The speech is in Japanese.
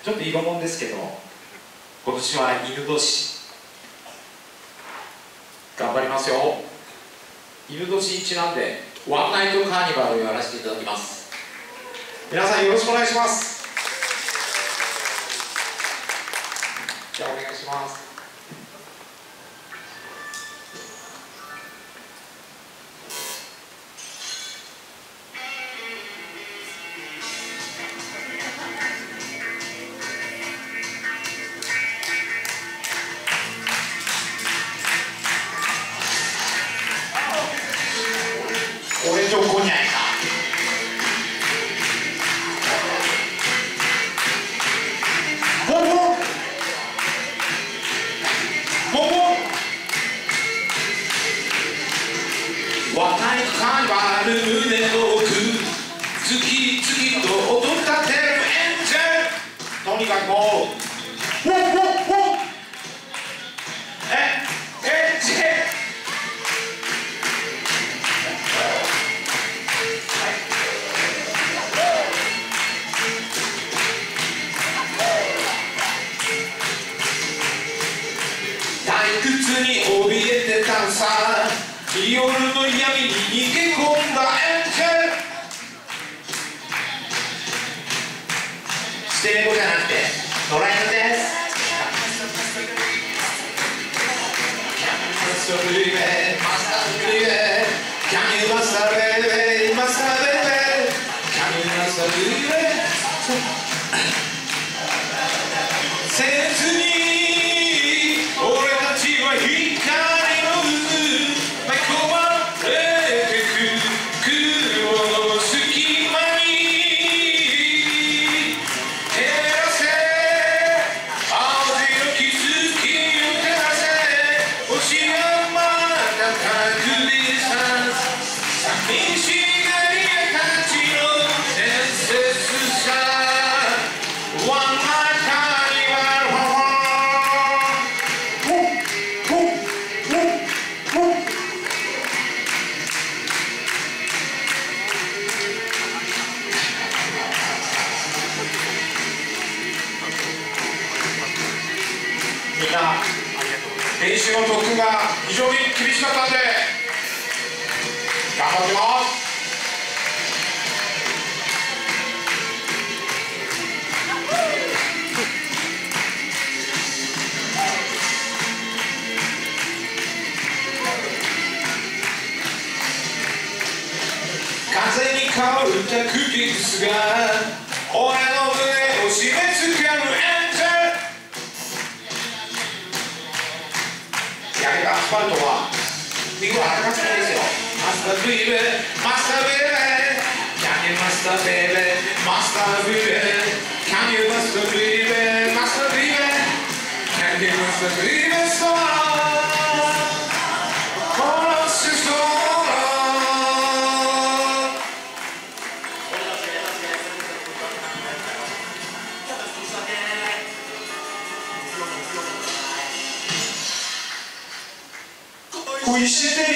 ちょっと色もんですけど、今年は犬年頑張りますよ。犬年にちなんでワンナイトカーニバルをやらせていただきます。皆さんよろしくお願いします。じゃあお願いします。俺とこにゃいかボンボンボンボンワンナイトカーニバル胸の奥次々と音立てるエンジェルとにかくもうボンボンボンエンジェルに怯えてたさ夜の闇に逃げ込んだエンジェルステレコじゃなくて野良犬です。マスターベイベーマスターベイベー Can you マスターベイベーマスターベイベー Can you マスターベイベー切に俺たちは光の渦巻き込まれてく雲の隙間に照らせ青白き月を照らせ星はまだ隠れさ寂しがり屋たちの伝説さワンナイトカーニバルみんな練習の特訓が非常に厳しかったんで頑張ってます。風に香るたクキスが俺の胸を締め付けるエンジェル焼けたアスファルトは右は荒かったんですよ。マスターベイベーマスターベイベー Can you マスターベイベーマスターベイベー Can you マスターベイベーマスターベイベー Can you マスターベイベーさあ殺しそう恋して